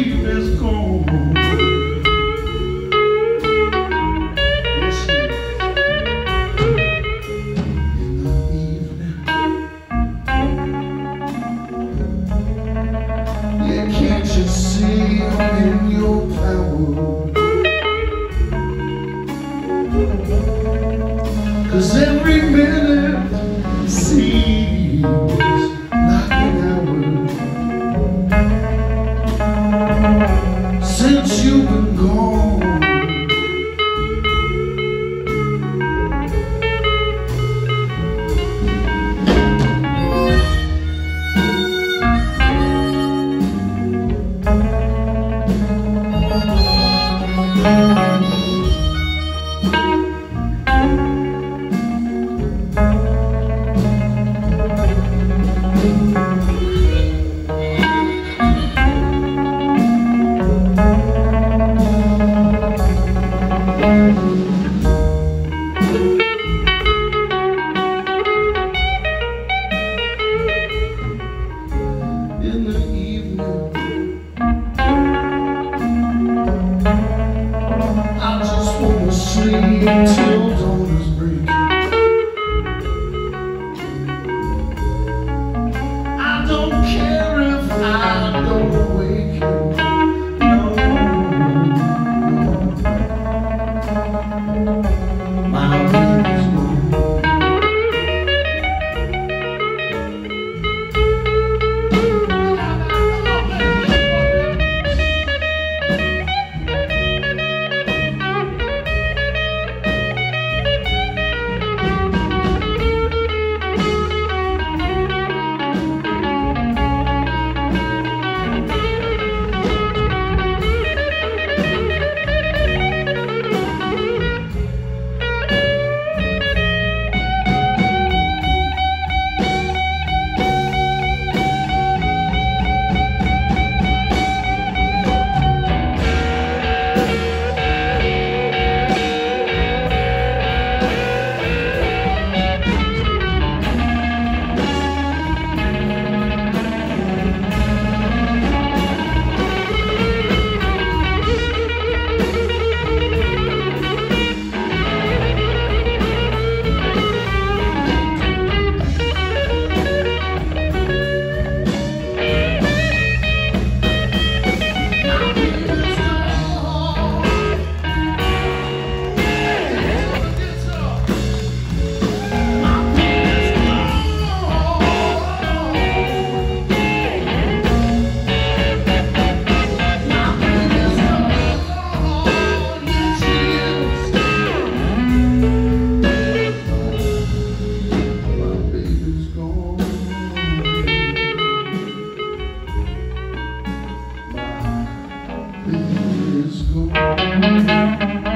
baby's gone. Yes, she is. In the evening, yeah, can't you see I'm in your power? 'Cause every minute seems like an hour since you've been gone. In the evening, I just wanna sleep till dawn is breaking. I don't care if I don't awaken. No, my baby's gone. Let's go.